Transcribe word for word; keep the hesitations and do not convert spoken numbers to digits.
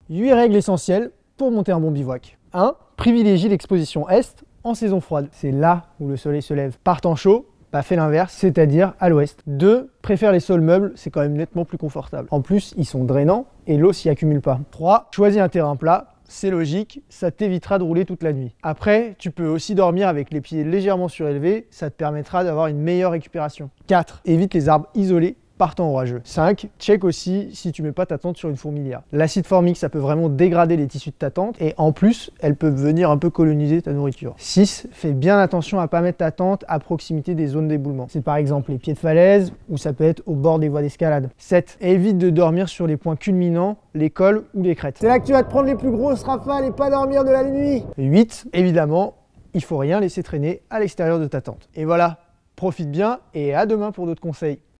huit règles essentielles pour monter un bon bivouac. un. Privilégie l'exposition est en saison froide. C'est là où le soleil se lève. Par temps chaud, bah fais l'inverse, c'est-à-dire à l'ouest. deux. Préfère les sols meubles, c'est quand même nettement plus confortable. En plus, ils sont drainants et l'eau s'y accumule pas. trois. Choisis un terrain plat. C'est logique, ça t'évitera de rouler toute la nuit. Après, tu peux aussi dormir avec les pieds légèrement surélevés, ça te permettra d'avoir une meilleure récupération. quatre. Évite les arbres isolés par temps orageux. cinq. Check aussi si tu mets pas ta tente sur une fourmilière. L'acide formique, ça peut vraiment dégrader les tissus de ta tente et en plus, elles peuvent venir un peu coloniser ta nourriture. six. Fais bien attention à pas mettre ta tente à proximité des zones d'éboulement. C'est par exemple les pieds de falaise ou ça peut être au bord des voies d'escalade. sept. Évite de dormir sur les points culminants, les cols ou les crêtes. C'est là que tu vas te prendre les plus grosses rafales et pas dormir de la nuit. huit. Évidemment, il faut rien laisser traîner à l'extérieur de ta tente. Et voilà, profite bien et à demain pour d'autres conseils.